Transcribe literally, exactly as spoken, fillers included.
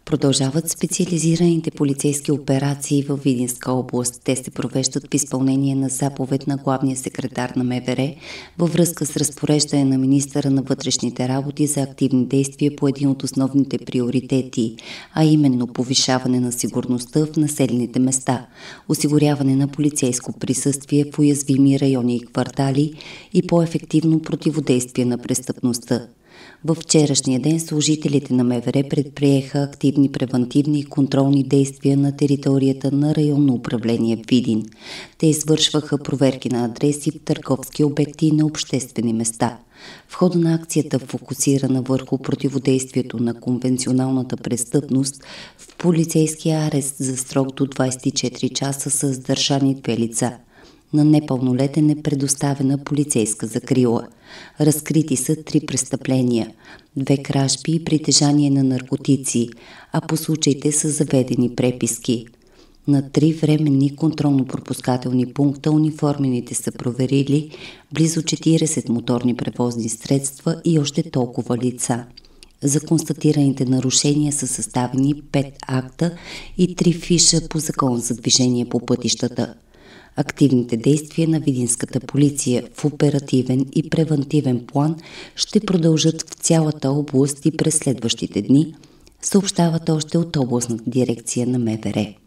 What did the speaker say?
Продължават специализираните полицейски операции във Видинска област. Те се провеждат в изпълнение на заповед на главния секретар на МВР във връзка с разпореждане на министъра на вътрешните работи за активни действия по един от основните приоритети, а именно повишаване на сигурността в населените места, осигуряване на полицейско присъствие в уязвими райони и квартали и по-ефективно противодействие на престъпността. Във вчерашния ден служителите на МВР предприеха активни превантивни и контролни действия на територията на районно управление Видин. Те извършваха проверки на адреси в търговски обекти и на обществени места. В хода на акцията, фокусирана върху противодействието на конвенционалната престъпност, в полицейския арест за срок до двадесет и четири часа са задържани две лица. На непълнолетен е предоставена полицейска закрила. Разкрити са три престъпления – две кражби и притежание на наркотици, а по случаите са заведени преписки. На три временни контролно-пропускателни пункта униформените са проверили близо четиридесет моторни превозни средства и още толкова лица. За констатираните нарушения са съставени пет акта и три фиша по Закон за движение по пътищата. Активните действия на видинската полиция в оперативен и превантивен план ще продължат в цялата област и през следващите дни, съобщават още от областната дирекция на МВР.